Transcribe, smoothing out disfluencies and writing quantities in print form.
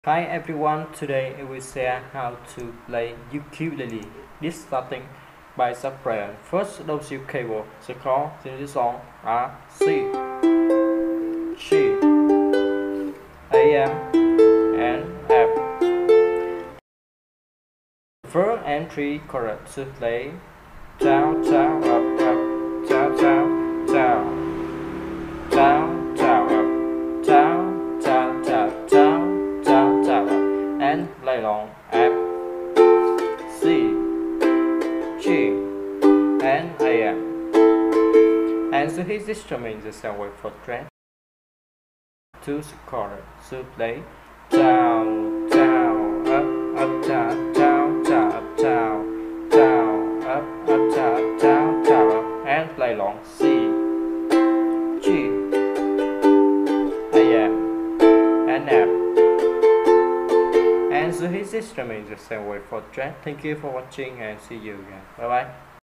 Hi everyone, today I will share how to play ukulele. This starting by Bryan. First, those you cable. The chord in this song are C, G, A, M, and F. First and three chords to play down, down, up, up, down, down, down, down, down, up, down, down, down, down. And play along F, C, G, and A, M. And so his instrument is the same way for thread. Two chords to play down, down, up, down, down, down, up, down, down, up, down, down, down, up, and play along C, G, A, M, and F. And so his instrument is the same way for thread. Thank you for watching and see you again. Bye bye.